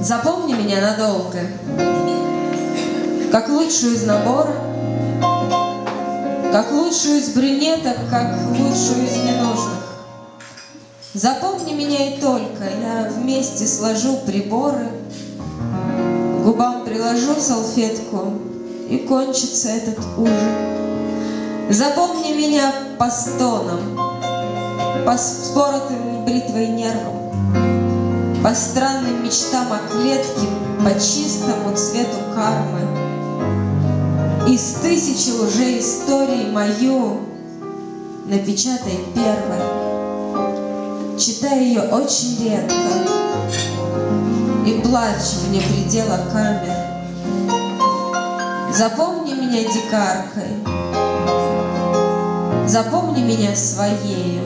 Запомни меня надолго, как лучшую из набора, как лучшую из брюнеток, как лучшую из ненужных. Запомни меня и только, я вместе сложу приборы, к губам приложу салфетку, и кончится этот ужин. Запомни меня по стонам, по споротым бритвой нервам, по странным мечтам о клетке, по чистому цвету кармы. Из тысячи лжеисторий мою напечатай первой. Читай ее очень редко и плачь вне предела камер. Запомни меня дикаркой, запомни меня своею.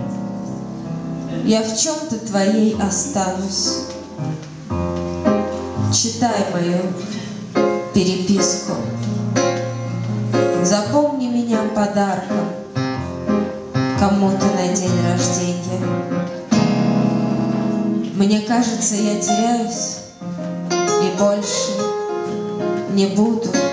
Я в чем-то твоей останусь. Читай мою переписку. Запомни меня подарком кому-то на день рождения. Мне кажется, я теряюсь и больше не буду.